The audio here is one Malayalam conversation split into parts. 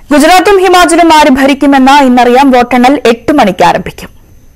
ഗുജറാത്തും ഹിമാചലും ആര് ഭരിക്കുമെന്ന് ഇന്നറിയാം. വോട്ടെണ്ണൽ 8 മണിക്ക് ആരംഭിക്കും.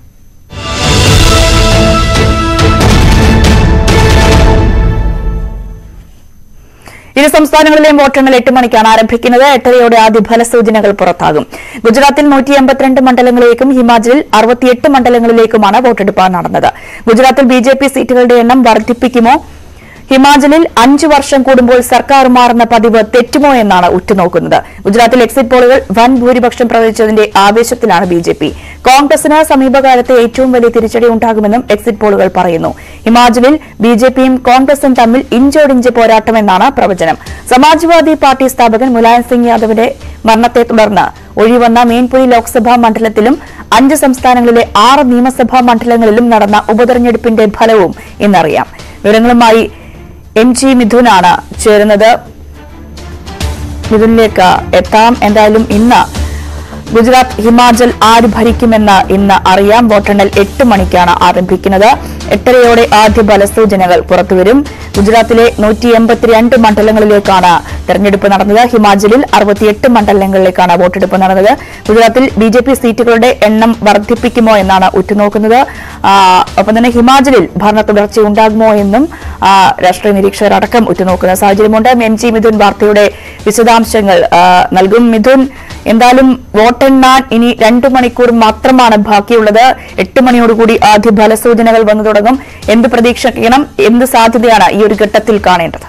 ഇരു സംസ്ഥാനങ്ങളിലെയും വോട്ടെണ്ണൽ 8 മണിക്കാണ് ആരംഭിക്കുന്നത്. 8:30യോടെ ആദ്യ ഫലസൂചനകൾ പുറത്താകും. ഗുജറാത്തിൽ 182 മണ്ഡലങ്ങളിലേക്കും ഹിമാചലിൽ 68 മണ്ഡലങ്ങളിലേക്കുമാണ് വോട്ടെടുപ്പ് നടന്നത്. ഗുജറാത്തിൽ ബിജെപി സീറ്റുകളുടെ എണ്ണം വർദ്ധിപ്പിക്കുമോ, ഹിമാചലിൽ 5 വർഷം കൂടുമ്പോൾ സർക്കാർ മാറുന്ന പതിവ് തെറ്റുമോ എന്നാണ് ഉറ്റുനോക്കുന്നത്. ഗുജറാത്തിൽ എക്സിറ്റ് പോളുകൾ വൻ ഭൂരിപക്ഷം പ്രവചിച്ചതിന്റെ ആവേശത്തിലാണ് ബിജെപി. കോൺഗ്രസിന് സമീപകാലത്തെ ഏറ്റവും വലിയ തിരിച്ചടി ഉണ്ടാകുമെന്നും എക്സിറ്റ് പോളുകൾ പറയുന്നു. ഹിമാചലിൽ ബിജെപിയും കോൺഗ്രസും തമ്മിൽ ഇഞ്ചോടിഞ്ച് പോരാട്ടമെന്നാണ് പ്രവചനം. സമാജ്വാദി പാർട്ടി സ്ഥാപകൻ മുലായം സിംഗ് യാദവിന്റെ മരണത്തെ തുടർന്ന് ഒഴിവന്ന മെയിൻപുരി ലോക്സഭാ മണ്ഡലത്തിലും 5 സംസ്ഥാനങ്ങളിലെ 6 നിയമസഭാ മണ്ഡലങ്ങളിലും നടന്ന ഉപതെരഞ്ഞെടുപ്പിന്റെ ഫലവും ഇന്നറിയാം. വിവരങ്ങളുമായി MG മിഥുനാണ് ചേരുന്നത്. മിഥുനിലേക്ക് എത്താം. എന്തായാലും ഇന്ന് ഗുജറാത്ത് ഹിമാചൽ ആര് ഭരിക്കുമെന്ന് ഇന്ന് അറിയാം. വോട്ടെണ്ണൽ 8 മണിക്കാണ് ആരംഭിക്കുന്നത്. 8:30യോടെ ആദ്യ ഫലസൂചനകൾ പുറത്തുവരും. ഗുജറാത്തിലെ 182 മണ്ഡലങ്ങളിലേക്കാണ് തെരഞ്ഞെടുപ്പ് നടന്നത്. ഹിമാചലിൽ 68 മണ്ഡലങ്ങളിലേക്കാണ് വോട്ടെടുപ്പ് നടന്നത്. ഗുജറാത്തിൽ ബിജെപി സീറ്റുകളുടെ എണ്ണം വർദ്ധിപ്പിക്കുമോ എന്നാണ് ഉറ്റുനോക്കുന്നത്. ഒപ്പം തന്നെ ഹിമാചലിൽ ഭരണ തുടർച്ചയുണ്ടാകുമോ എന്നും രാഷ്ട്രീയ നിരീക്ഷകർ അടക്കം ഉറ്റുനോക്കുന്ന സാഹചര്യമുണ്ട്. MG മിഥുൻ വാർത്തയുടെ വിശദാംശങ്ങൾ നൽകും. മിഥുൻ, എന്തായാലും വോട്ടെണ്ണാൻ ഇനി 2 മണിക്കൂർ മാത്രമാണ് ബാക്കിയുള്ളത്. 8 മണിയോടുകൂടി ആദ്യ ഫലസൂചനകൾ വന്നു തുടങ്ങും. എന്ത് പ്രതീക്ഷിക്കണം, എന്ത് സാധ്യതയാണ് ഈ ഒരു ഘട്ടത്തിൽ കാണേണ്ടത്?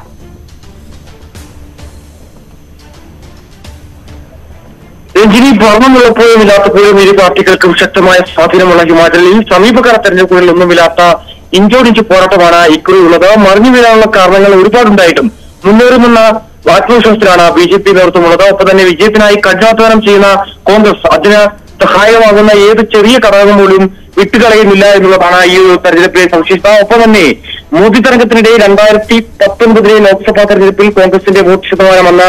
രഞ്ജിനി, ഭരണമുള്ളപ്പോഴും ഇല്ലാത്തപ്പോഴും ഇരു പാർട്ടികൾക്കും ശക്തമായ സ്വാധീനമുള്ള ഹിമാചലിൽ സമീപകാല തെരഞ്ഞെടുപ്പുകളിലൊന്നുമില്ലാത്ത ഇഞ്ചോടിഞ്ച് പോരാട്ടമാണ് ഇക്കുറി ഉള്ളത്. മറിഞ്ഞു വീഴാനുള്ള കാരണങ്ങൾ ഒരുപാടുണ്ടായിട്ടും മുന്നേറുമെന്ന ആത്മവിശ്വാസത്തിലാണ് ബിജെപി നേതൃത്വമുള്ളത്. ഒപ്പം തന്നെ വിജയത്തിനായി കഠിനാധ്വാനം ചെയ്യുന്ന കോൺഗ്രസ് അതിന് സഹായമാകുന്ന ഏത് ചെറിയ ഘടകം പോലും വിട്ടുകളയുന്നില്ല എന്നുള്ളതാണ് ഈ ഒരു തെരഞ്ഞെടുപ്പിലെ സവിശേഷത. ഒപ്പം തന്നെ മോദി തരംഗത്തിനിടെ 2019 ലോക്സഭാ തെരഞ്ഞെടുപ്പിൽ കോൺഗ്രസിന്റെ വോട്ട് ശതമാനം എന്ന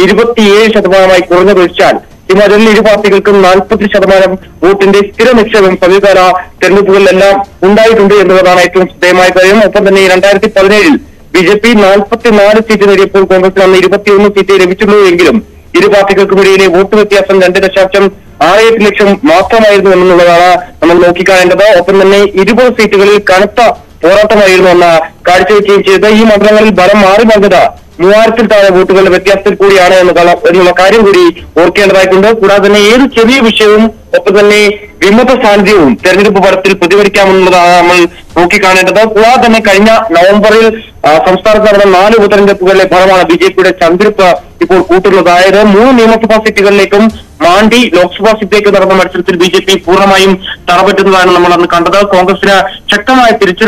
27% കുറഞ്ഞു വീഴ്ചാൽ ഹിമാചലിൽ ഇരു പാർട്ടികൾക്കും 40% വോട്ടിന്റെ സ്ഥിര നിക്ഷേപം സമീപകാല തെരഞ്ഞെടുപ്പുകളിലെല്ലാം ഉണ്ടായിട്ടുണ്ട് എന്നുള്ളതാണ് ഏറ്റവും ശ്രദ്ധേയമായ കാര്യം. ഒപ്പം തന്നെ 2017 ബിജെപി 44 സീറ്റ് നേടിയപ്പോൾ കോൺഗ്രസിന് അന്ന് 21 സീറ്റ് ലഭിച്ചുള്ളൂ എങ്കിലും ഇരു പാർട്ടികൾക്കുമിടയിലെ വോട്ട് വ്യത്യാസം 2.68 ലക്ഷം മാത്രമായിരുന്നു എന്നുള്ളതാണ് നമ്മൾ നോക്കിക്കാണേണ്ടത്. ഒപ്പം തന്നെ 20 സീറ്റുകളിൽ കനത്ത പോരാട്ടമായിരുന്നു എന്ന കാഴ്ചവെക്കുകയും ചെയ്തത്. ഈ മണ്ഡലങ്ങളിൽ ബലം മാറി വന്നത് 3000-ൽ താഴെ വോട്ടുകളുടെ വ്യത്യാസത്തിൽ കൂടിയാണ് എന്നുള്ള കാര്യം കൂടി ഓർക്കേണ്ടതായിട്ടുണ്ട്. കൂടാതെ തന്നെ ഏത് ചെറിയ വിഷയവും ഒപ്പം തന്നെ വിമത സാന്നിധ്യവും തെരഞ്ഞെടുപ്പ് ഫലത്തിൽ പ്രതിഫലിക്കാമെന്നുള്ളതാണ് നമ്മൾ നോക്കിക്കാണേണ്ടത്. കൂടാതെ തന്നെ കഴിഞ്ഞ നവംബറിൽ സംസ്ഥാനത്ത് നടന്ന 4 ഉപതെരഞ്ഞെടുപ്പുകളിലെ ഫലമാണ് ബിജെപിയുടെ ചന്ദ്രിപ്പ് ഇപ്പോൾ കൂട്ടുന്നത്. അതായത് 3 നിയമസഭാ സീറ്റുകളിലേക്കും മാണ്ഡി ലോക്സഭാ സീറ്റിലേക്ക് നടന്ന മത്സരത്തിൽ ബിജെപി പൂർണ്ണമായും തറപറ്റുന്നതാണ് നമ്മൾ അന്ന് കണ്ടത്. കോൺഗ്രസിന് ശക്തമായ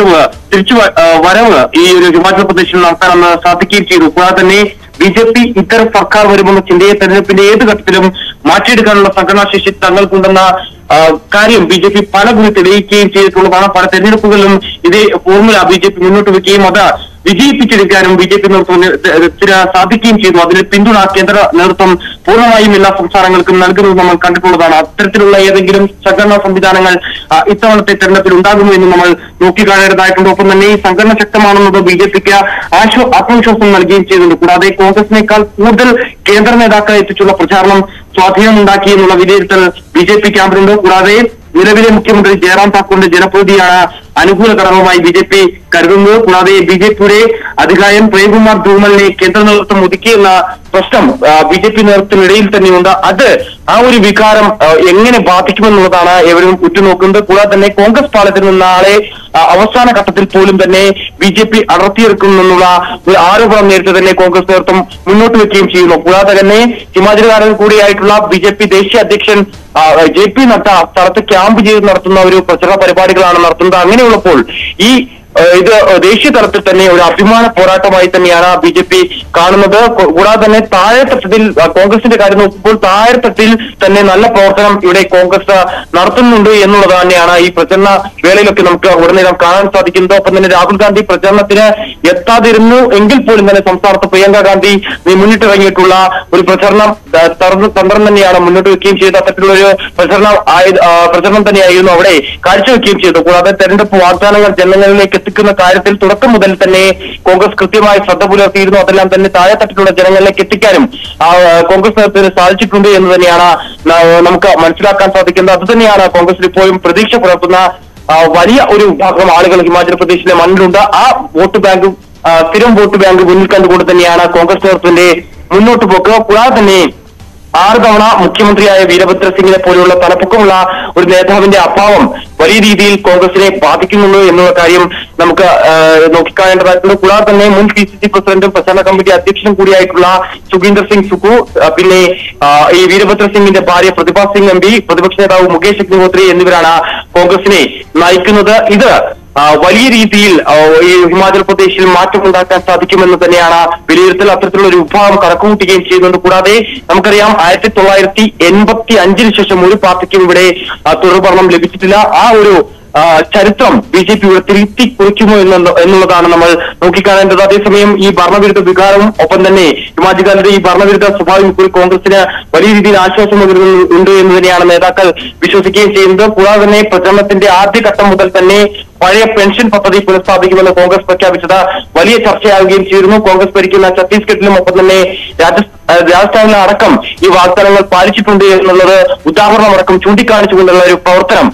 വരവ് ഈ ഒരു ഹിമാചൽ പ്രദേശിൽ നടത്താനെന്ന് സാധിക്കുകയും ചെയ്തു. കൂടാതെ തന്നെ ബിജെപി ഇത്തരം സർക്കാർ വരുമെന്ന ചിന്തയെ തെരഞ്ഞെടുപ്പിന്റെ ഏത് ഘട്ടത്തിലും മാറ്റിയെടുക്കാനുള്ള സംഘടനാശേഷി തങ്ങൾക്കുണ്ടെന്ന കാര്യം ബിജെപി പലകുറി തെളിയിക്കുകയും ചെയ്തിട്ടുള്ളതാണ്. പല തെരഞ്ഞെടുപ്പുകളിലും ഇതേ ഫോർമുല ബിജെപി മുന്നോട്ട് വെക്കുകയും അത് വിജയിപ്പിച്ചെടുക്കാനും ബിജെപി നേതൃത്വത്തിന് സാധിക്കുകയും ചെയ്തു. അതിന് പിന്തുണ കേന്ദ്ര നേതൃത്വം പൂർണ്ണമായും എല്ലാ സംസ്ഥാനങ്ങൾക്കും നൽകുന്നത് നമ്മൾ കണ്ടിട്ടുള്ളതാണ്. അത്തരത്തിലുള്ള ഏതെങ്കിലും സംഘടനാ സംവിധാനങ്ങൾ ഇത്തവണത്തെ തെരഞ്ഞെടുപ്പിൽ ഉണ്ടാകുമോ എന്ന് നമ്മൾ നോക്കിക്കാണേണ്ടതായിട്ടുണ്ട്. ഒപ്പം തന്നെ ഈ സംഘടന ശക്തമാണെന്നത് ബിജെപിക്ക് ആത്മവിശ്വാസം നൽകുകയും ചെയ്യുന്നുണ്ട്. കൂടാതെ കോൺഗ്രസിനേക്കാൾ കൂടുതൽ കേന്ദ്ര നേതാക്കളെ എത്തിച്ചുള്ള പ്രചാരണം സ്വാധീനമുണ്ടാക്കി എന്നുള്ള വിലയിരുത്തൽ ബിജെപി ക്യാമ്പിലുണ്ട്. കൂടാതെ നിലവിലെ മുഖ്യമന്ത്രി ജയറാം താക്കൂറിന്റെ ജനപ്രതിയാണ് അനുകൂല ഘടകമായി ബിജെപി കരുതുന്നത്. കൂടാതെ ബിജെപിയുടെ അധികാരം പ്രേംകുമാർ ധൂമലിനെ കേന്ദ്ര നേതൃത്വം ഒതുക്കിയെന്ന പ്രശ്നം ബിജെപി നേതൃത്വത്തിനിടയിൽ തന്നെയുണ്ട്. അത് ആ ഒരു വികാരം എങ്ങനെ ബാധിക്കുമെന്നുള്ളതാണ് എവരും ഉറ്റുനോക്കുന്നത്. കൂടാതെ തന്നെ കോൺഗ്രസ് പാളയത്തിൽ നിന്ന് നാളെ അവസാന ഘട്ടത്തിൽ പോലും തന്നെ ബിജെപി അടർത്തിയെടുക്കുമെന്നുള്ള ഒരു ആരോപണം നേരത്തെ തന്നെ കോൺഗ്രസ് നേതൃത്വം മുന്നോട്ട് വെക്കുകയും ചെയ്യുന്നു. കൂടാതെ തന്നെ ഹിമാചലുകാരൻ കൂടിയായിട്ടുള്ള ബിജെപി ദേശീയ അധ്യക്ഷൻ JP നദ്ദ സ്ഥലത്ത് ക്യാമ്പ് ചെയ്ത് നടത്തുന്ന ഒരു പ്രചരണ പരിപാടികളാണ് നടത്തുന്നത്. അങ്ങനെയുള്ളപ്പോൾ ഇത് ദേശീയ തലത്തിൽ തന്നെ ഒരു അഭിമാന പോരാട്ടമായി തന്നെയാണ് ബിജെപി കാണുന്നത്. കൂടാതെ തന്നെ താഴെത്തട്ടിൽ കോൺഗ്രസിന്റെ കാര്യം നോക്കുമ്പോൾ താഴെത്തട്ടിൽ തന്നെ നല്ല പ്രവർത്തനം ഇവിടെ കോൺഗ്രസ് നടത്തുന്നുണ്ട് എന്നുള്ളത് തന്നെയാണ് ഈ പ്രചരണ വേളയിലൊക്കെ നമുക്ക് ഉടനീളം കാണാൻ സാധിക്കുന്നത്. ഒപ്പം തന്നെ രാഹുൽ ഗാന്ധി പ്രചരണത്തിന് എത്താതിരുന്നു എങ്കിൽ പോലും തന്നെ സംസ്ഥാനത്ത് പ്രിയങ്ക ഗാന്ധി മുന്നിട്ടിറങ്ങിയിട്ടുള്ള ഒരു തന്ത്രം തന്നെയാണ് മുന്നോട്ട് വെക്കുകയും ചെയ്ത അത്തരത്തിലുള്ള ഒരു പ്രചരണം തന്നെയായിരുന്നു അവിടെ കാഴ്ചവെക്കുകയും ചെയ്തു. കൂടാതെ തെരഞ്ഞെടുപ്പ് വാഗ്ദാനങ്ങൾ ജനങ്ങളിലേക്ക് എത്തിക്കുന്ന കാര്യത്തിൽ തുടക്കം മുതൽ തന്നെ കോൺഗ്രസ് കൃത്യമായി ശ്രദ്ധ പുലർത്തിയിരുന്നു. അതെല്ലാം തന്നെ താഴെത്തട്ടിലുള്ള ജനങ്ങളിലേക്ക് എത്തിക്കാനും കോൺഗ്രസ് നേതൃത്വത്തിന് സാധിച്ചിട്ടുണ്ട് എന്ന് തന്നെയാണ് നമുക്ക് മനസ്സിലാക്കാൻ സാധിക്കുന്നത്. അത് തന്നെയാണ് കോൺഗ്രസിൽ ഇപ്പോഴും പ്രതീക്ഷ പുലർത്തുന്ന വലിയ ഒരു വിഭാഗം ആളുകൾ ഹിമാചൽ പ്രദേശിലെ മണ്ണിലുണ്ട്. ആ വോട്ട് ബാങ്ക് സ്ഥിരം വോട്ട് ബാങ്ക് മുന്നിൽ കണ്ടുകൊണ്ട് തന്നെയാണ് കോൺഗ്രസ് നേതൃത്വത്തിന്റെ മുന്നോട്ട് പോക്ക്. കൂടാതെ തന്നെ 6 തവണ മുഖ്യമന്ത്രിയായ വീരഭദ്ര സിംഗിനെ പോലെയുള്ള തലപ്പൊക്കമുള്ള ഒരു നേതാവിന്റെ അഭാവം വലിയ രീതിയിൽ കോൺഗ്രസിനെ ബാധിക്കുന്നുള്ളൂ എന്നുള്ള കാര്യം നമുക്ക് നോക്കിക്കാണേണ്ടതായിട്ടുണ്ട്. കൂടാതെ തന്നെ മുൻ PCC പ്രസിഡന്റും പ്രചാരണ കമ്മിറ്റി അധ്യക്ഷനും കൂടിയായിട്ടുള്ള സുഖീന്ദർ സിംഗ് സുഖു, പിന്നെ ഈ വീരഭദ്ര സിംഗിന്റെ ഭാര്യ പ്രതിഭ സിംഗ് MP, പ്രതിപക്ഷ നേതാവ് മുകേഷ് അഗ്നിഹോത്രി എന്നിവരാണ് കോൺഗ്രസിനെ നയിക്കുന്നത്. ഇത് വലിയ രീതിയിൽ ഈ ഹിമാചൽ പ്രദേശിൽ മാറ്റമുണ്ടാക്കാൻ സാധിക്കുമെന്ന് തന്നെയാണ് വിലയിരുത്തൽ. അത്തരത്തിലുള്ള ഒരു വിഭാഗം കണക്കുകൂട്ടുകയും ചെയ്യുന്നുണ്ട്. കൂടാതെ നമുക്കറിയാം 1985 ശേഷം ഒരു പാർട്ടിക്കും ഇവിടെ തുടർഭരണം ലഭിച്ചിട്ടില്ല. ആ ഒരു ചരിത്രം BJP ഇവിടെ തിരുത്തി കുറിക്കുമോ എന്നുള്ളതാണ് നമ്മൾ നോക്കിക്കാണേണ്ടത്. അതേസമയം ഈ ഭരണവിരുദ്ധ വികാരവും ഒപ്പം തന്നെ ഹിമാചലിന്റെ ഈ ഭരണവിരുദ്ധ സ്വഭാവം ഇപ്പോൾ കോൺഗ്രസിന് വലിയ രീതിയിൽ ആശ്വാസം ഉണ്ട് എന്ന് തന്നെയാണ് നേതാക്കൾ വിശ്വസിക്കുകയും ചെയ്യുന്നത്. കൂടാതെ തന്നെ പ്രചരണത്തിന്റെ ആദ്യഘട്ടം മുതൽ തന്നെ പഴയ പെൻഷൻ പദ്ധതി പുനഃസ്ഥാപിക്കുമെന്ന് കോൺഗ്രസ് പ്രഖ്യാപിച്ചത് വലിയ ചർച്ചയാവുകയും ചെയ്തിരുന്നു. കോൺഗ്രസ് ഭരിക്കുന്ന ഛത്തീസ്ഗഡിലും ഒപ്പം തന്നെ രാജസ്ഥാനിലും അടക്കം ഈ വാഗ്ദാനങ്ങൾ പാലിച്ചിട്ടുണ്ട് എന്നുള്ളത് ഉദാഹരണമടക്കം ചൂണ്ടിക്കാണിച്ചുകൊണ്ടുള്ള ഒരു പ്രവർത്തനം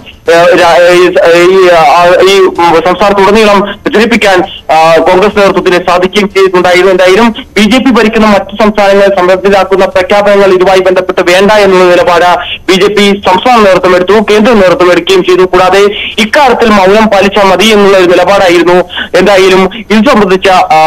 ഈ സംസ്ഥാനത്തുടനീളം പ്രചരിപ്പിക്കാൻ കോൺഗ്രസ് നേതൃത്വത്തിന് സാധിക്കുകയും ചെയ്തിട്ടുണ്ടായിരുന്നു. എന്തായാലും BJP ഭരിക്കുന്ന മറ്റു സംസ്ഥാനങ്ങളെ സംബന്ധിച്ചാക്കുന്ന പ്രഖ്യാപനങ്ങൾ ഇതുമായി ബന്ധപ്പെട്ട് വേണ്ട എന്നുള്ള നിലപാട് BJP സംസ്ഥാന നേതൃത്വം എടുത്തു, കേന്ദ്ര നേതൃത്വം എടുക്കുകയും ചെയ്തു. കൂടാതെ ഇക്കാര്യത്തിൽ മൗനം പാലിച്ചാൽ മതി എന്നുള്ള ഒരു നിലപാടായിരുന്നു എന്തായാലും ഇത് സംബന്ധിച്ച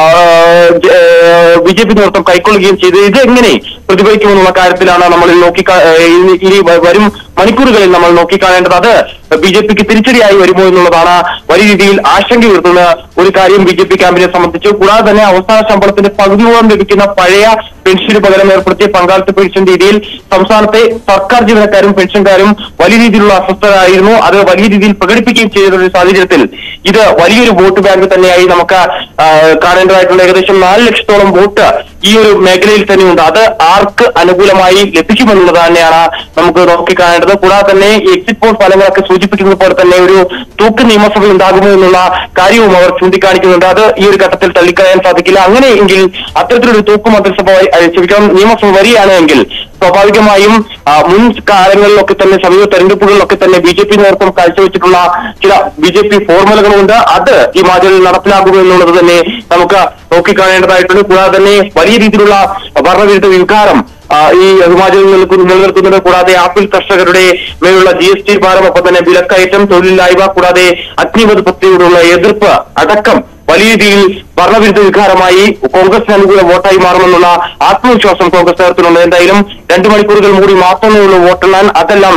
BJP നേതൃത്വം കൈക്കൊള്ളുകയും ചെയ്തു. ഇത് എങ്ങനെ പ്രതിഫലിക്കുമെന്നുള്ള കാര്യത്തിലാണ് നമ്മൾ ഇനി വരും മണിക്കൂറുകളിൽ നമ്മൾ നോക്കിക്കാണേണ്ടത്. അത് BJPക്ക് തിരിച്ചടിയായി വരുമോ എന്നുള്ളതാണ് വലിയ രീതിയിൽ ആശങ്ക ഉയർത്തുന്ന ഒരു കാര്യം BJP ക്യാമ്പിനെ സംബന്ധിച്ച്. കൂടാതെ തന്നെ അവസാന ശമ്പളത്തിന്റെ പകുതിയോളം ലഭിക്കുന്ന പഴയ പെൻഷന് പകരം ഏർപ്പെടുത്തിയ പങ്കാളിത്ത പെൻഷൻ രീതിയിൽ സംസ്ഥാനത്തെ സർക്കാർ ജീവനക്കാരും പെൻഷൻകാരും വലിയ രീതിയിലുള്ള അസ്വസ്ഥരായിരുന്നു. അത് വലിയ രീതിയിൽ പ്രകടിപ്പിക്കുകയും ചെയ്ത ഒരു സാഹചര്യത്തിൽ ഇത് വലിയൊരു വോട്ട് ബാങ്ക് തന്നെയായി നമുക്ക് കാണേണ്ടതായിട്ടുള്ള ഏകദേശം 4 ലക്ഷത്തോളം വോട്ട് ഈ ഒരു മേഖലയിൽ തന്നെയുണ്ട്. അത് ആർക്ക് അനുകൂലമായി ലഭിക്കുമെന്നുള്ളത് തന്നെയാണ് നമുക്ക് നോക്കിക്കാണേണ്ടത്. കൂടാതെ തന്നെ എക്സിറ്റ് പോൾ ഫലങ്ങളൊക്കെ സൂചിപ്പിക്കുന്നത് പോലെ തന്നെ ഒരു തൂക്ക് നിയമസഭ ഉണ്ടാകുമോ എന്നുള്ള കാര്യവും അവർ ചൂണ്ടിക്കാണിക്കുന്നുണ്ട്. അത് ഈ ഒരു ഘട്ടത്തിൽ തള്ളിക്കളയാൻ സാധിക്കില്ല. അങ്ങനെയെങ്കിൽ അത്തരത്തിലൊരു തൂക്ക് നിയമസഭ വരികയാണെങ്കിൽ സ്വാഭാവികമായും മുൻ കാലങ്ങളിലൊക്കെ തന്നെ സമീപ തെരഞ്ഞെടുപ്പുകളിലൊക്കെ തന്നെ BJP നേതൃത്വം കാഴ്ചവെച്ചിട്ടുള്ള ചില BJP ഫോർമുലകളുണ്ട്. അത് ഈ ഹിമാചലിൽ നടപ്പിലാകുമോ എന്നുള്ളത് തന്നെ നമുക്ക് നോക്കിക്കാണേണ്ടതായിട്ടുണ്ട്. കൂടാതെ തന്നെ വലിയ രീതിയിലുള്ള ഭരണവിരുദ്ധ വികാരം ഈ ഹിമാചലിൽ നിലനിൽക്കുന്നുണ്ട്. കൂടാതെ ആപ്പിൾ കർഷകരുടെ മേലുള്ള GST ഭാരം, ഒപ്പം തന്നെ വിലക്കയറ്റം, തൊഴിലില്ലായ്മ, കൂടാതെ അഗ്നിപഥ് പദ്ധതിയോടുള്ള എതിർപ്പ് അടക്കം വലിയ രീതിയിൽ ഭരണവിരുദ്ധ വികാരമായി കോൺഗ്രസിന് അനുകൂല വോട്ടായി മാറുമെന്നുള്ള ആത്മവിശ്വാസം കോൺഗ്രസ് നേതൃത്വത്തിനുണ്ട്. എന്തായാലും 2 മണിക്കൂറുകൾ കൂടി മാത്രമേ ഉള്ളൂ വോട്ടെണ്ണാൻ. അതെല്ലാം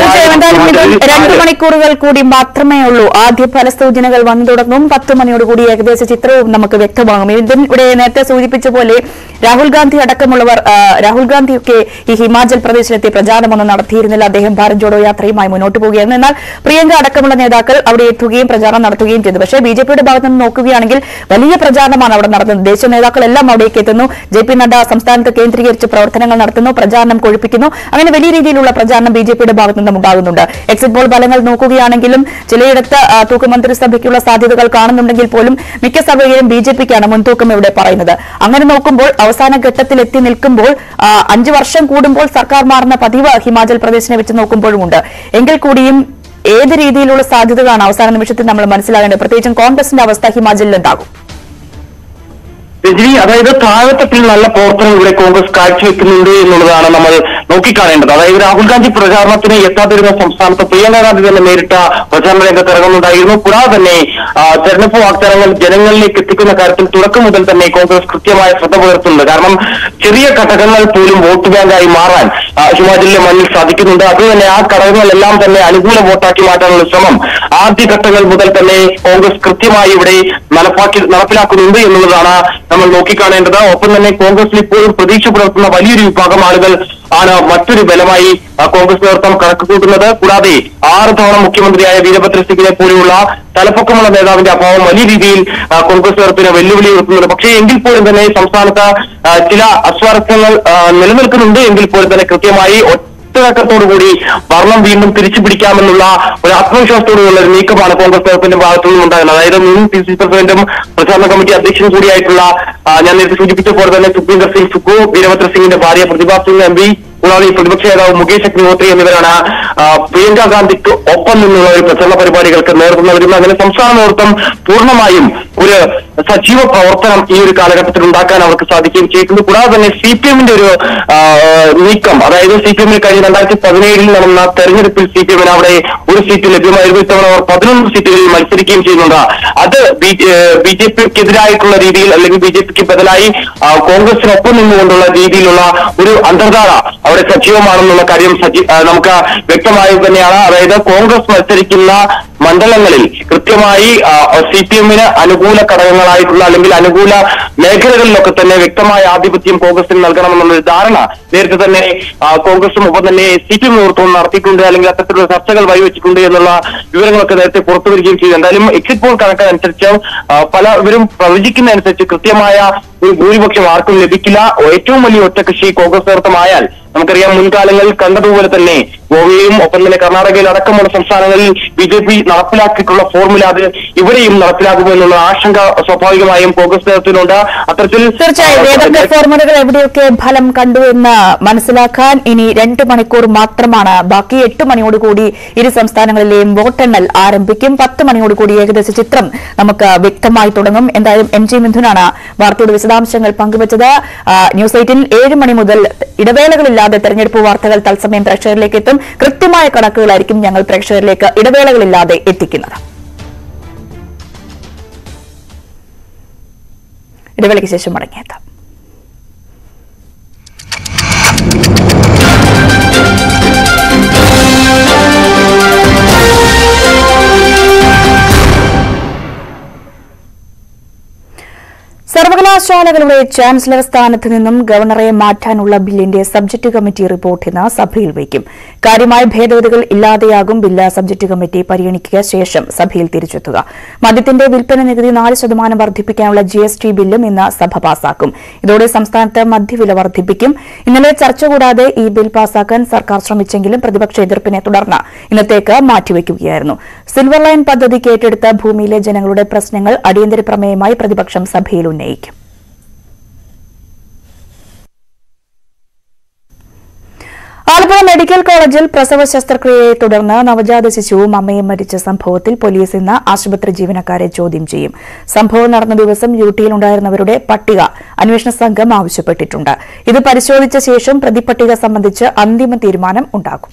2 മണിക്കൂറുകൾ കൂടി മാത്രമേ ഉള്ളൂ. ആദ്യ ഫലസൂചനകൾ വന്നു തുടങ്ങും. 10 മണിയോടുകൂടി ഏകദേശ ചിത്രവും നമുക്ക് വ്യക്തമാകും. ഇവിടെ നേരത്തെ സൂചിപ്പിച്ച പോലെ രാഹുൽ ഗാന്ധിയൊക്കെ ഈ ഹിമാചൽ പ്രദേശിലെത്തി പ്രചാരണമൊന്നും നടത്തിയിരുന്നില്ല. അദ്ദേഹം ഭാരത് ജോഡോ യാത്രയുമായി മുന്നോട്ട് പോവുകയായിരുന്നു. എന്നാൽ പ്രിയങ്ക അടക്കമുള്ള നേതാക്കൾ അവിടെ എത്തുകയും പ്രചാരണം നടത്തുകയും ചെയ്തു. പക്ഷേ BJPയുടെ ഭാഗത്ത് നിന്ന് നോക്കുകയാണെങ്കിൽ വലിയ പ്രചാരണമാണ് അവിടെ നടത്തുന്നത്. ദേശീയ നേതാക്കളെല്ലാം അവിടേക്ക് എത്തുന്നു. JP നഡ്ഡ സംസ്ഥാനത്ത് കേന്ദ്രീകരിച്ച് പ്രവർത്തനങ്ങൾ നടത്തുന്നു, പ്രചാരണം കൊഴുപ്പിക്കുന്നു. അങ്ങനെ വലിയ രീതിയിലുള്ള പ്രചാരണം BJPയുടെ ഭാഗത്തു നിന്നും ഉണ്ടാകുന്നുണ്ട്. എക്സിറ്റ് പോൾ ഫലങ്ങൾ നോക്കുകയാണെങ്കിലും ചിലയിടത്ത് തൂക്ക് മന്ത്രിസഭയ്ക്കുള്ള സാധ്യതകൾ കാണുന്നുണ്ടെങ്കിൽ പോലും മിക്ക സർവേയിലും BJPക്കാണ് മുൻതൂക്കം ഇവിടെ പറയുന്നത്. അങ്ങനെ നോക്കുമ്പോൾ അവസാന ഘട്ടത്തിൽ എത്തി നിൽക്കുമ്പോൾ 5 വർഷം കൂടുമ്പോൾ സർക്കാർ മാറുന്ന പതിവ് ഹിമാചൽ പ്രദേശിനെ വെച്ച് നോക്കുമ്പോഴുമുണ്ട്. എങ്കിൽ കൂടിയും ഏത് രീതിയിലുള്ള സാധ്യതകളാണ് അവസാന നിമിഷത്തിൽ നമ്മൾ മനസ്സിലാകേണ്ടത്? പ്രത്യേകിച്ചും കോൺഗ്രസിന്റെ അവസ്ഥ ഹിമാചലിൽ എന്താകും? രജനി, അതായത് താഴെത്തട്ടിൽ നല്ല പ്രവർത്തനം ഇവിടെ കോൺഗ്രസ് കാഴ്ചവെക്കുന്നുണ്ട് എന്നുള്ളതാണ് നമ്മൾ നോക്കിക്കാണേണ്ടത്. അതായത് രാഹുൽ ഗാന്ധി പ്രചാരണത്തിന് എത്താതിരുന്ന സംസ്ഥാനത്ത് പ്രിയങ്ക ഗാന്ധി തന്നെ നേരിട്ട പ്രചാരണ രംഗത്ത് ഇറങ്ങുന്നുണ്ടായിരുന്നു. കൂടാതെ തന്നെ തെരഞ്ഞെടുപ്പ് വാഗ്ദാനങ്ങൾ ജനങ്ങളിലേക്ക് എത്തിക്കുന്ന കാര്യത്തിൽ തുടക്കം മുതൽ തന്നെ കോൺഗ്രസ് കൃത്യമായ ശ്രദ്ധ പുലർത്തുന്നുണ്ട്. കാരണം ചെറിയ ഘടകങ്ങൾ പോലും വോട്ട് ബാങ്കായി മാറാൻ ഹിമാചലിലെ മണ്ണിൽ സാധിക്കുന്നുണ്ട്. അതുതന്നെ ആ ഘടകങ്ങളെല്ലാം തന്നെ അനുകൂല വോട്ടാക്കി മാറ്റാനുള്ള ശ്രമം ആദ്യഘട്ടങ്ങൾ മുതൽ തന്നെ കോൺഗ്രസ് കൃത്യമായി ഇവിടെ നടപ്പിലാക്കുന്നുണ്ട് എന്നുള്ളതാണ് നമ്മൾ നോക്കിക്കാണേണ്ടത്. ഒപ്പം തന്നെ കോൺഗ്രസിൽ ഇപ്പോഴും പ്രതീക്ഷ പുലർത്തുന്ന വലിയൊരു വിഭാഗം ആളുകൾ ആണ് മറ്റൊരു ബലമായി കോൺഗ്രസ് നേതൃത്വം കണക്കുകൂട്ടുന്നത്. കൂടാതെ 6 തവണ മുഖ്യമന്ത്രിയായ വീരഭദ്ര സിംഗിനെ പോലെയുള്ള തലപ്പൊക്കമുള്ള നേതാവിന്റെ അഭാവം വലിയ രീതിയിൽ കോൺഗ്രസ് നേതൃത്വത്തിന് വെല്ലുവിളി ഉയർത്തുന്നുണ്ട്. പക്ഷേ എങ്കിൽ പോലും തന്നെ സംസ്ഥാനത്ത് ചില അസ്വാരസ്യങ്ങൾ നിലനിൽക്കുന്നുണ്ട്. എങ്കിൽ പോലും തന്നെ കൃത്യമായി കൂടി ഭരണം വീണ്ടും തിരിച്ചു പിടിക്കാമെന്നുള്ള ഒരു ആത്മവിശ്വാസത്തോടുള്ള ഒരു നീക്കമാണ് കോൺഗ്രസ് നേതൃത്വത്തിന്റെ ഭാഗത്തു നിന്നും ഉണ്ടാകുന്നത്. അതായത് മുൻ PCC പ്രസിഡന്റും പ്രചാരണ കമ്മിറ്റി അധ്യക്ഷനും കൂടിയായിട്ടുള്ള ഞാൻ നേരത്തെ സൂചിപ്പിച്ച പോലെ തന്നെ സുഖ്വീന്ദർ സിംഗ് സുഖു, വീരഭദ്ര സിംഗിന്റെ ഭാര്യ പ്രതിഭ സിംഗ് MP, കൂടാതെ പ്രതിപക്ഷ നേതാവ് മുകേഷ് അഗ്നിഹോത്രി എന്നിവരാണ് പ്രിയങ്ക ഗാന്ധിക്ക് ഒപ്പം നിന്നുള്ള ഒരു പ്രചരണ പരിപാടികൾക്ക് നേതൃത്വം നൽകുന്നത്. അങ്ങനെ സംസ്ഥാന നേതൃത്വം പൂർണ്ണമായും ഒരു സജീവ പ്രവർത്തനം ഈ ഒരു കാലഘട്ടത്തിൽ ഉണ്ടാക്കാൻ അവർക്ക് സാധിക്കുകയും ചെയ്തിട്ടുണ്ട്. കൂടാതെ തന്നെ CPM-ന്റെ ഒരു നീക്കം, അതായത് CPM-ന് കഴിഞ്ഞ 2017 നടന്ന തെരഞ്ഞെടുപ്പിൽ CPM-ന് അവിടെ ഒരു സീറ്റ് ലഭ്യമായിരുന്നു. ഇത്തവണ അവർ 11 സീറ്റുകളിൽ മത്സരിക്കുകയും ചെയ്യുന്നുണ്ട്. അത് BJP-ക്കെതിരായിട്ടുള്ള രീതിയിൽ അല്ലെങ്കിൽ BJP-ക്ക് ബദലായി കോൺഗ്രസിനൊപ്പം നിന്നുകൊണ്ടുള്ള രീതിയിലുള്ള ഒരു അന്തർധാര അവിടെ സജീവമാണെന്നുള്ള കാര്യം നമുക്ക് വ്യക്തമായത് തന്നെയാണ്. അതായത് കോൺഗ്രസ് മത്സരിക്കുന്ന മണ്ഡലങ്ങളിൽ കൃത്യമായി CPM-ന് അനുകൂല ഘടകങ്ങളായിട്ടുള്ള അല്ലെങ്കിൽ അനുകൂല മേഖലകളിലൊക്കെ തന്നെ വ്യക്തമായ ആധിപത്യം കോൺഗ്രസിന് നൽകണമെന്നുള്ളൊരു ധാരണ നേരത്തെ തന്നെ കോൺഗ്രസും ഒപ്പം തന്നെ CPM നേതൃത്വം നടത്തിയിട്ടുണ്ട്, അല്ലെങ്കിൽ അത്തരത്തിലുള്ള ചർച്ചകൾ വഴിവെച്ചിട്ടുണ്ട് എന്നുള്ള വിവരങ്ങളൊക്കെ നേരത്തെ പുറത്തു വരികയും ചെയ്തു. എന്തായാലും എക്സിറ്റ് പോൾ കണക്കനുസരിച്ച് പലവരും പ്രവചിക്കുന്നതനുസരിച്ച് കൃത്യമായ ഒരു ഭൂരിപക്ഷം ആർക്കും ലഭിക്കില്ല. ഏറ്റവും വലിയ ഒറ്റകക്ഷി കോൺഗ്രസ് നേതൃത്വമായാൽ നമുക്കറിയാം മുൻകാലങ്ങളിൽ കണ്ടതുപോലെ തന്നെ ഗോവയിലും ഒപ്പം തന്നെ കർണാടകയിൽ അടക്കമുള്ള സംസ്ഥാനങ്ങളിൽ BJP നടപ്പിലാക്കിയിട്ടുള്ള ഫോർമുല അത് ഇവിടെയും നടപ്പിലാക്കുമെന്നുള്ള ആശങ്ക സ്വാഭാവികമായും കോൺഗ്രസ് നേതൃത്വത്തിനുണ്ട്. അത്തരത്തിൽ തീർച്ചയായും ഏതൊക്കെ ഫോർമുലകൾ എവിടെയൊക്കെ ഫലം കണ്ടു എന്ന് മനസ്സിലാക്കാൻ ഇനി 2 മണിക്കൂർ മാത്രമാണ് ബാക്കി. 8 മണിയോടുകൂടി ഇരു സംസ്ഥാനങ്ങളിലെയും വോട്ടെണ്ണൽ ആരംഭിക്കും. 10 മണിയോടുകൂടി ഏകദേശ ചിത്രം നമുക്ക് വ്യക്തമായി തുടങ്ങും. എന്തായാലും MG മിഥുനാണ് വാർത്തയുടെ വിശദാംശങ്ങൾ പങ്കുവച്ചത്. ന്യൂസ് 8 7 മണി മുതൽ ഇടവേളകളില്ലാതെ തെരഞ്ഞെടുപ്പ് വാർത്തകൾ തത്സമയം പ്രേക്ഷകരിലേക്ക് എത്തും. കൃത്യമായ കണക്കുകളായിരിക്കും ഞങ്ങൾ പ്രേക്ഷകരിലേക്ക് ഇടവേളകളില്ലാതെ എത്തിക്കുന്നത്. ഇടവേളയ്ക്ക് ശേഷം മടങ്ങിയെത്താം. സർവകലാശാലകളുടെ ചാൻസലർ സ്ഥാനത്ത് നിന്നും ഗവർണറെ മാറ്റാനുള്ള ബില്ലിന്റെ സബ്ജക്ട് കമ്മിറ്റി റിപ്പോർട്ട് ഇന്ന് സഭയിൽ വയ്ക്കും. കാര്യമായ ഭേദഗതികൾ ഇല്ലാതെയാകും ബില്ല് സബ്ജക്ട് കമ്മിറ്റി പരിഗണിക്കുക ശേഷം സഭയിൽ തിരിച്ചെത്തുക. മദ്യത്തിന്റെ വിൽപ്പന നികുതി 4% വർദ്ധിപ്പിക്കാനുള്ള GST ബില്ലും ഇന്ന് സഭ പാസാക്കും. ഇതോടെ സംസ്ഥാനത്ത് മദ്യവില വർദ്ധിപ്പിക്കും. ഇന്നലെ ചർച്ച കൂടാതെ ഈ ബിൽ പാസാക്കാൻ സർക്കാർ ശ്രമിച്ചെങ്കിലും പ്രതിപക്ഷ എതിർപ്പിനെ തുടർന്ന് ഇന്നത്തേക്ക് മാറ്റിവെക്കുകയായിരുന്നു. സിൽവർ ലൈൻ പദ്ധതിക്ക് ഏറ്റെടുത്ത ഭൂമിയിലെ ജനങ്ങളുടെ പ്രശ്നങ്ങൾ അടിയന്തര പ്രമേയമായി പ്രതിപക്ഷം സഭയിൽ ഉന്നയിക്കും. ആലപ്പുഴ മെഡിക്കൽ കോളേജിൽ പ്രസവ ശസ്ത്രക്രിയയെ തുടർന്ന് നവജാത ശിശുവും അമ്മയും മരിച്ച സംഭവത്തിൽ പോലീസ് ഇന്ന് ആശുപത്രി ജീവനക്കാരെ ചോദ്യം ചെയ്യും. സംഭവം നടന്ന ദിവസം ഡ്യൂട്ടിയിലുണ്ടായിരുന്നവരുടെ പട്ടിക അന്വേഷണ സംഘം ആവശ്യപ്പെട്ടിട്ടുണ്ട്. ഇത് പരിശോധിച്ച ശേഷം പ്രതിപട്ടിക സംബന്ധിച്ച് അന്തിമ തീരുമാനം ഉണ്ടാകും.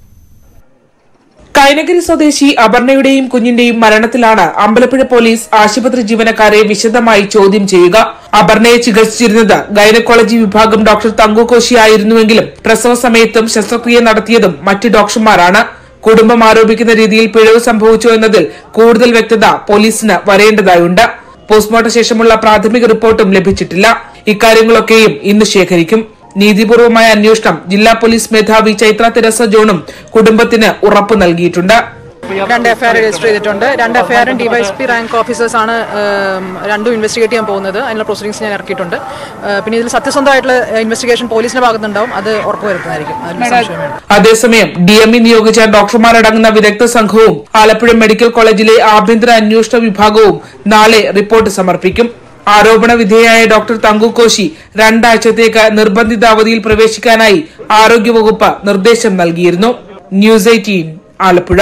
കൈനഗിരി സ്വദേശി അപർണയുടെയും കുഞ്ഞിന്റെയും മരണത്തിലാണ് അമ്പലപ്പുഴ പോലീസ് ആശുപത്രി ജീവനക്കാരെ വിശദമായി ചോദ്യം ചെയ്യുക. അപർണയെ ചികിത്സിച്ചിരുന്നത് ഗൈനക്കോളജി വിഭാഗം ഡോക്ടർ തങ്കു കോശി ആയിരുന്നുവെങ്കിലും പ്രസവ സമയത്തും ശസ്ത്രക്രിയ നടത്തിയതും മറ്റ് ഡോക്ടർമാരാണ്. കുടുംബം ആരോപിക്കുന്ന രീതിയിൽ പിഴവ് സംഭവിച്ചു എന്നതിൽ കൂടുതൽ വ്യക്തത പോലീസിന് വരേണ്ടതായുണ്ട്. പോസ്റ്റ്മോർട്ടം ശേഷമുള്ള പ്രാഥമിക റിപ്പോർട്ടും ലഭിച്ചിട്ടില്ല. ഇക്കാര്യങ്ങളൊക്കെയും ഇന്ന് ശേഖരിക്കും. നീതിപൂർവമായ അന്വേഷണം ജില്ലാ പോലീസ് മേധാവി ചൈത്ര തെരേസ ജോണും കുടുംബത്തിന് ഉറപ്പ് നൽകിയിട്ടുണ്ട്. 2 എഫ്ഐആർ രജിസ്റ്റർ ചെയ്തിട്ടുണ്ട്. 2 എഫ്ഐആറും ഡിവൈഎസ്പി റാങ്ക് ഓഫീസേഴ്സ് ആണ് രണ്ടും ഇൻവെസ്റ്റിഗേറ്റ് ചെയ്യാൻ പോകുന്നത്. അതിനുള്ള പ്രൊസീഡിംഗ്സ് ഞാൻ ഇറക്കിയിട്ടുണ്ട്. പിന്നെ ഇതിൽ സത്യസന്ധമായിട്ടുള്ള ഇൻവെസ്റ്റിഗേഷൻ പോലീസിന്റെ ഭാഗത്തുണ്ടാവും. അത് ഉറപ്പുവരുത്തുന്നതായിരിക്കും. അതേസമയം DME നിയോഗിച്ച ഡോക്ടർമാരടങ്ങുന്ന വിദഗ്ധ സംഘവും ആലപ്പുഴ മെഡിക്കൽ കോളേജിലെ ആഭ്യന്തര അന്വേഷണ വിഭാഗവും നാളെ റിപ്പോർട്ട് സമർപ്പിക്കും. ആരോപണ വിധേയായ ഡോക്ടർ തങ്കു കോശി 2 ആഴ്ചത്തേക്ക് നിർബന്ധിത അവധിയിൽ പ്രവേശിക്കാനായി ആരോഗ്യവകുപ്പ് നിർദ്ദേശം നൽകിയിരുന്നു. ന്യൂസ് 18 ആലപ്പുഴ.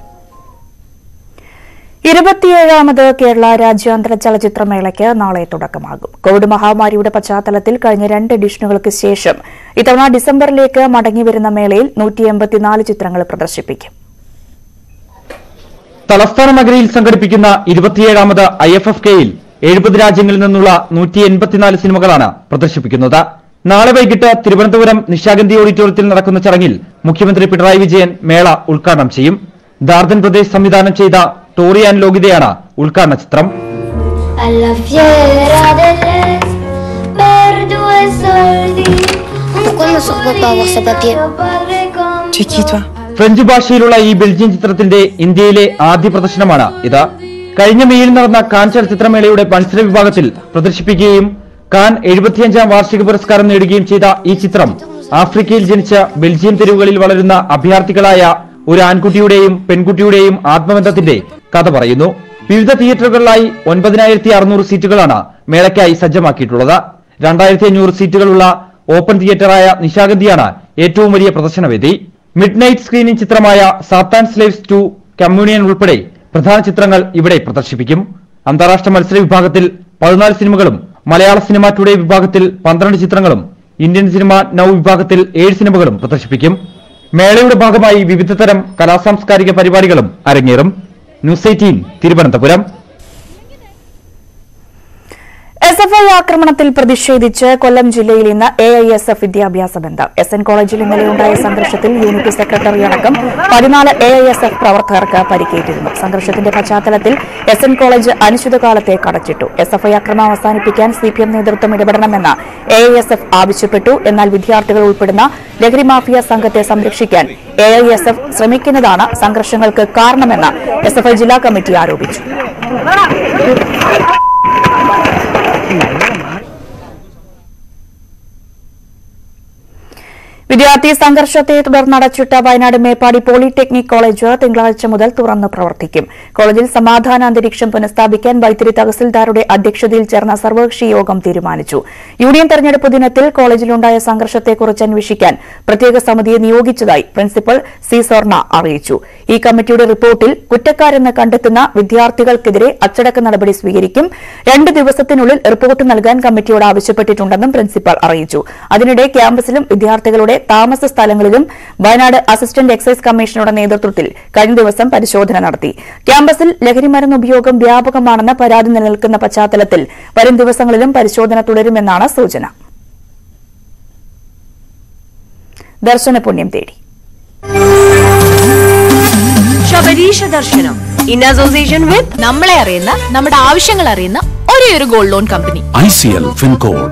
27ാമത് കേരള രാജ്യാന്തര ചലച്ചിത്രമേളയ്ക്ക് നാളെ തുടക്കമാകും. കോവിഡ് മഹാമാരിയുടെ പശ്ചാത്തലത്തിൽ കഴിഞ്ഞ 2 എഡിഷനുകൾക്ക് ശേഷം ഇത്തവണ ഡിസംബറിലേക്ക് മടങ്ങിവരുന്ന മേളയിൽ 184 ചിത്രങ്ങൾ പ്രദർശിപ്പിക്കും. തലസ്ഥാന നഗരിയിൽ സംഘടിപ്പിക്കുന്ന 27ാമത് IFFKയിൽ 70 രാജ്യങ്ങളിൽ നിന്നുള്ള 184 സിനിമകളാണ് പ്രദർശിപ്പിക്കുന്നത്. നാളെ വൈകിട്ട് തിരുവനന്തപുരം നിശാഗന്ധി ഓഡിറ്റോറിയത്തിൽ നടക്കുന്ന ചടങ്ങിൽ മുഖ്യമന്ത്രി പിണറായി വിജയൻ മേള ഉദ്ഘാടനം ചെയ്യും. ദാർദൻ പ്രദേശ് സംവിധാനം ചെയ്ത ടോറി ആൻഡ് ലോകിതയാണ് ഉദ്ഘാടന ചിത്രം. ഫ്രഞ്ച് ഭാഷയിലുള്ള ഈ ബെൽജിയൻ ചിത്രത്തിന്റെ ഇന്ത്യയിലെ ആദ്യ പ്രദർശനമാണ് ഇത്. കഴിഞ്ഞ മെയിൽ നടന്ന കാൻ ചലച്ചിത്രമേളയുടെ മത്സര വിഭാഗത്തിൽ പ്രദർശിപ്പിക്കുകയും കാൻ 75ാം വാർഷിക പുരസ്കാരം നേടുകയും ചെയ്ത ഈ ചിത്രം ആഫ്രിക്കയിൽ ജനിച്ച ബെൽജിയം തെരുവുകളിൽ വളരുന്ന അഭയാർത്ഥികളായ ഒരു ആൺകുട്ടിയുടെയും പെൺകുട്ടിയുടെയും ആത്മബന്ധത്തിന്റെ കഥ പറയുന്നു. വിവിധ തിയേറ്ററുകളിലായി 9600 സീറ്റുകളാണ് മേളയ്ക്കായി സജ്ജമാക്കിയിട്ടുള്ളത്. 2500 സീറ്റുകളുള്ള ഓപ്പൺ തിയേറ്ററായ നിശാഗന്ധിയാണ് ഏറ്റവും വലിയ പ്രദർശനവേദി. മിഡ് നൈറ്റ് സ്ക്രീനിംഗ് ചിത്രമായ സാത്താൻ സ്ലേവ്സ് 2 കമ്മ്യൂണിയൻ ഉൾപ്പെടെ പ്രധാന ചിത്രങ്ങൾ ഇവിടെ പ്രദർശിപ്പിക്കും. അന്താരാഷ്ട്ര മത്സര വിഭാഗത്തിൽ 14 സിനിമകളും മലയാള സിനിമ ടുഡേ വിഭാഗത്തിൽ 12 ചിത്രങ്ങളും ഇന്ത്യൻ സിനിമ നൌ വിഭാഗത്തിൽ 7 സിനിമകളും പ്രദർശിപ്പിക്കും. മേളയുടെ ഭാഗമായി വിവിധതരം കലാസാംസ്കാരിക പരിപാടികളും അരങ്ങേറും. ന്യൂസ് 18 തിരുവനന്തപുരം. SFI ആക്രമണത്തിൽ പ്രതിഷേധിച്ച് കൊല്ലം ജില്ലയിൽ ഇന്ന് AISF വിദ്യാഭ്യാസ ബന്ദ്. SN കോളേജിൽ ഇന്നലെയുണ്ടായ സംഘർഷത്തിൽ യൂണിറ്റ് സെക്രട്ടറി അടക്കം 14 AISF പ്രവർത്തകർക്ക് പരിക്കേറ്റിരുന്നു. സംഘർഷത്തിന്റെ പശ്ചാത്തലത്തിൽ SN കോളേജ് അനിശ്ചിതകാലത്തേക്ക് അടച്ചിട്ടു. SFI ആക്രമണം അവസാനിപ്പിക്കാൻ CPM നേതൃത്വം ഇടപെടണമെന്ന് AISF ആവശ്യപ്പെട്ടു. എന്നാൽ വിദ്യാർത്ഥികൾ ഉൾപ്പെടുന്ന ലഹരി മാഫിയ സംഘത്തെ സംരക്ഷിക്കാൻ AISF ശ്രമിക്കുന്നതാണ് സംഘർഷങ്ങൾക്ക് കാരണമെന്ന് SFI ജില്ലാ കമ്മിറ്റി ആരോപിച്ചു. വിദ്യാർത്ഥി സംഘർഷത്തെ തുടർന്ന് അടച്ചിട്ട വയനാട് മേപ്പാടി പോളിടെക്നിക് കോളേജ് തിങ്കളാഴ്ച മുതൽ തുറന്ന് പ്രവർത്തിക്കും. കോളേജിൽ സമാധാന അന്തരീക്ഷം പുനഃസ്ഥാപിക്കാൻ വൈത്തിരി തഹസിൽദാരുടെ അധ്യക്ഷതയിൽ ചേർന്ന സർവകക്ഷി യോഗം തീരുമാനിച്ചു. യൂണിയൻ തെരഞ്ഞെടുപ്പ് ദിനത്തിൽ കോളേജിലുണ്ടായ സംഘർഷത്തെക്കുറിച്ച് അന്വേഷിക്കാൻ പ്രത്യേക സമിതിയെ നിയോഗിച്ചതായി പ്രിൻസിപ്പൽ സി സ്വർണ അറിയിച്ചു. ഈ കമ്മിറ്റിയുടെ റിപ്പോർട്ടിൽ കുറ്റക്കാരെന്ന് കണ്ടെത്തുന്ന വിദ്യാർത്ഥികൾക്കെതിരെ അച്ചടക്ക നടപടി സ്വീകരിക്കും. 2 ദിവസത്തിനുള്ളിൽ റിപ്പോർട്ട് നൽകാൻ കമ്മിറ്റിയോട് ആവശ്യപ്പെട്ടിട്ടുണ്ടെന്നും പ്രിൻസിപ്പൽ അറിയിച്ചു. അതിനിടെ ക്യാമ്പസിലും വിദ്യാർത്ഥികളുടെ താമസ സ്ഥലങ്ങളിലും വയനാട് അസിസ്റ്റന്റ് എക്സൈസ് കമ്മീഷണറുടെ നേതൃത്വത്തിൽ കഴിഞ്ഞ ദിവസം പരിശോധന നടത്തി. ക്യാമ്പസിൽ ലഹരിമരുന്ന് ഉപയോഗം വ്യാപകമാണെന്ന പരാതി നിലനിൽക്കുന്ന പശ്ചാത്തലത്തിൽ വരും ദിവസങ്ങളിലും പരിശോധന തുടരുമെന്നാണ് സൂചന. ദർശന പുണ്യം തേടി ശബരീശ ദർശനം ഇൻ അസോസിയേഷൻ വിത്ത് നമ്മളെ അറിയുന്ന നമ്മുടെ ആവശ്യങ്ങൾ അറിയുന്ന ഒരേയൊരു gold loan company ICL FinCorp.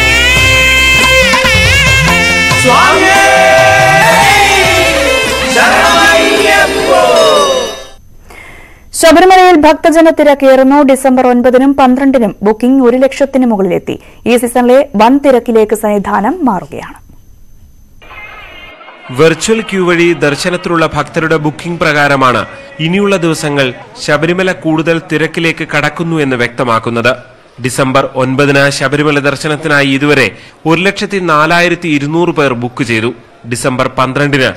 ശബരിമലയിൽ ഭക്തജന തിരക്കേറുന്നു. ഡിസംബർ 9-നും 12-നും ബുക്കിംഗ് 1 ലക്ഷത്തിന് മുകളിലെത്തി. ഈ സീസണിലെ വൻ തിരക്കിലേക്ക് സന്നിധാനം മാറുകയാണ്. വെർച്വൽ ക്യൂ വഴി ദർശനത്തിലുള്ള ഭക്തരുടെ ബുക്കിംഗ് പ്രകാരമാണ് ഇനിയുള്ള ദിവസങ്ങൾ ശബരിമല കൂടുതൽ തിരക്കിലേക്ക് കടക്കുന്നു എന്ന് വ്യക്തമാക്കുന്നത്. ഡിസംബർ 9-ന് ശബരിമല ദർശനത്തിനായി ഇതുവരെ 1,04,200 പേർ ബുക്ക് ചെയ്തു. ഡിസംബർ 12-ന്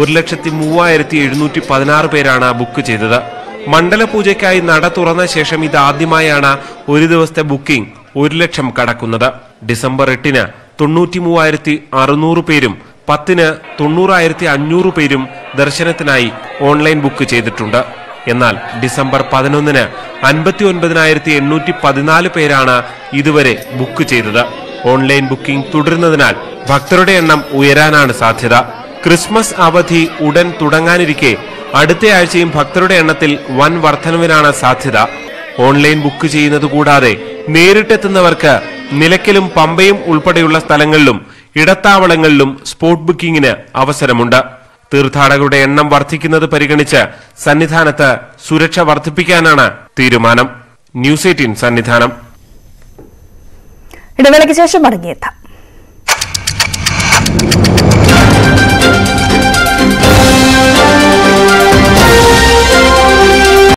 1,03,716 പേരാണ് ബുക്ക് ചെയ്തത്. മണ്ഡലപൂജയ്ക്കായി നട തുറന്ന ശേഷം ഇതാദ്യമായാണ് ഒരു ദിവസത്തെ ബുക്കിംഗ് 1 ലക്ഷം കടക്കുന്നത്. ഡിസംബർ 8-ന് 93,600 പേരും 10-ന് 90,500 പേരും ദർശനത്തിനായി ഓൺലൈൻ ബുക്ക് ചെയ്തിട്ടുണ്ട്. എന്നാൽ ഡിസംബർ 11-ന് 59,814 പേരാണ് ഇതുവരെ ബുക്ക് ചെയ്തത്. ഓൺലൈൻ ബുക്കിംഗ് തുടരുന്നതിനാൽ ഭക്തരുടെ എണ്ണം ഉയരാനാണ് സാധ്യത. ക്രിസ്മസ് അവധി ഉടൻ തുടങ്ങാനിരിക്കെ അടുത്ത ആഴ്ചയും ഭക്തരുടെ എണ്ണത്തിൽ വൻ വർധനവിനാണ് സാധ്യത. ഓൺലൈൻ ബുക്ക് ചെയ്യുന്നത് കൂടാതെ നേരിട്ടെത്തുന്നവർക്ക് നിലയ്ക്കലും പമ്പയും ഉൾപ്പെടെയുള്ള സ്ഥലങ്ങളിലും ഇടത്താവളങ്ങളിലും സ്പോട്ട് ബുക്കിംഗിന് അവസരമുണ്ട്. തീർത്ഥാടകരുടെ എണ്ണം വർദ്ധിക്കുന്നത് പരിഗണിച്ച് സന്നിധാനത്ത് സുരക്ഷ വർദ്ധിപ്പിക്കാനാണ് തീരുമാനം. ന്യൂസ് 18 സന്നിധാനം. ഇടവേളയ്ക്ക് ശേഷം മടങ്ങിയെത്താം.